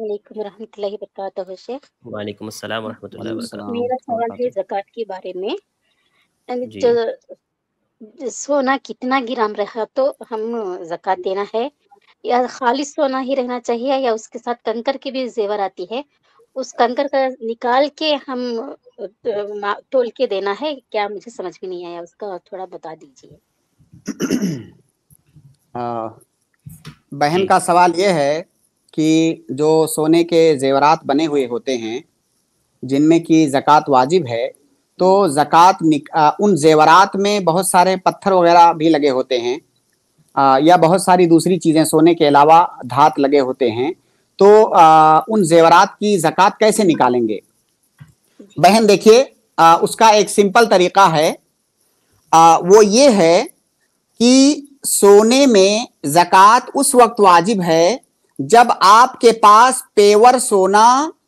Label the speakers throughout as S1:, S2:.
S1: वालेकुम रहमतुल्लाहि वबरकातुहू शेख।
S2: वालेकुम अस्सलाम वरहमतुल्लाहि वबरकातुहू।
S1: मेरा सवाल है ज़कात के बारे में। यानी
S2: जी
S1: सोना कितना ग्राम रहा तो हम ज़कात देना है, या खालिस सोना ही रहना चाहिए, या उसके साथ कंकर की भी ज़ेवर आती है, उस कंकर का निकाल के हम तोल के देना है क्या? मुझे समझ में नहीं आया, उसका थोड़ा बता दीजिए।
S3: बहन
S2: जी
S3: का सवाल ये है कि जो सोने के ज़ेवरात बने हुए होते हैं जिनमें कि ज़कात वाजिब है, तो ज़कात उन ज़ेवरात में बहुत सारे पत्थर वगैरह भी लगे होते हैं, या बहुत सारी दूसरी चीज़ें सोने के अलावा धात लगे होते हैं, तो उन ज़ेवरात की ज़कात कैसे निकालेंगे? बहन देखिए, उसका एक सिंपल तरीक़ा है, वो ये है कि सोने में ज़कात उस वक्त वाजिब है जब आपके पास पेवर सोना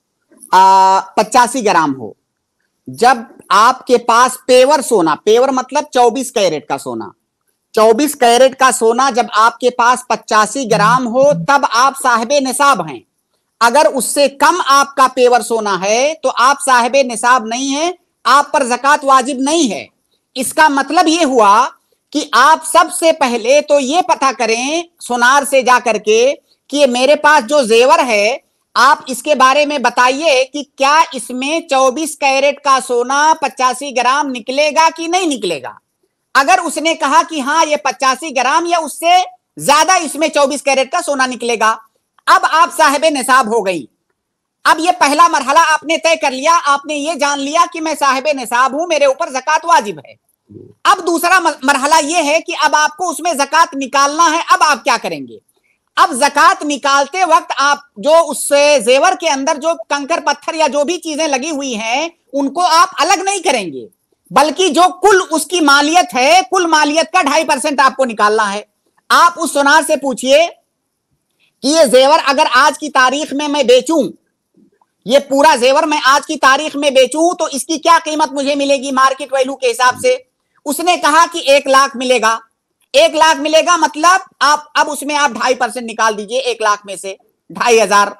S3: 85 ग्राम हो। जब आपके पास पेवर सोना, पेवर मतलब 24 कैरेट का सोना, 24 कैरेट का सोना जब आपके पास 85 ग्राम हो, तब आप साहिबे निसाब हैं। अगर उससे कम आपका पेवर सोना है तो आप साहिबे निसाब नहीं है, आप पर ज़कात वाजिब नहीं है। इसका मतलब ये हुआ कि आप सबसे पहले तो ये पता करें सोनार से जा करके कि ये मेरे पास जो जेवर है, आप इसके बारे में बताइए कि क्या इसमें 24 कैरेट का सोना 85 ग्राम निकलेगा कि नहीं निकलेगा। अगर उसने कहा कि हाँ ये 85 ग्राम या उससे ज्यादा इसमें 24 कैरेट का सोना निकलेगा, अब आप साहिबे निसाब हो गई। अब ये पहला मरहला आपने तय कर लिया, आपने ये जान लिया कि मैं साहिबे निसाब हूं, मेरे ऊपर ज़कात वाजिब है। अब दूसरा मरहला ये है कि अब आपको उसमें ज़कात निकालना है। अब आप क्या करेंगे? अब ज़कात निकालते वक्त आप जो उस जेवर के अंदर जो कंकर पत्थर या जो भी चीजें लगी हुई हैं उनको आप अलग नहीं करेंगे, बल्कि जो कुल उसकी मालियत है, कुल मालियत का 2.5% आपको निकालना है। आप उस सोनार से पूछिए कि ये जेवर अगर आज की तारीख में मैं बेचूं, ये पूरा जेवर मैं आज की तारीख में बेचूं तो इसकी क्या कीमत मुझे मिलेगी मार्केट वैल्यू के हिसाब से? उसने कहा कि 1 लाख मिलेगा। 1 लाख मिलेगा, मतलब आप अब उसमें आप 2.5% निकाल दीजिए 1 लाख में से 2,500।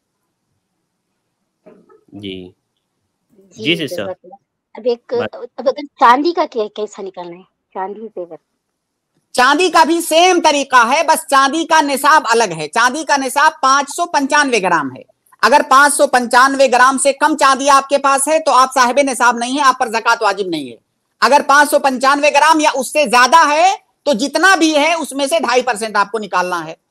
S2: जी जी सिस्टर।
S1: अब अगर चांदी का कैसा निकालना है? चांदी जेवर,
S3: चांदी का भी सेम तरीका है, बस चांदी का निसाब अलग है। चांदी का निसाब 595 ग्राम है। अगर 595 ग्राम से कम चांदी आपके पास है तो आप साहिबे निसाब नहीं है, आप पर ज़कात वाजिब नहीं है। अगर 595 ग्राम या उससे ज्यादा है तो जितना भी है उसमें से 2.5% आपको निकालना है।